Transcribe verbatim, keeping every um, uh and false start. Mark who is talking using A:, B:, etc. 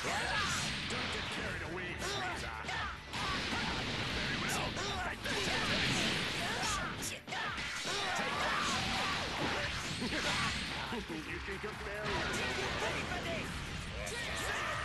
A: Don't get carried away, Frieza. Very well. Fight the Titans. Take that. You think a barrier?
B: Ready for this!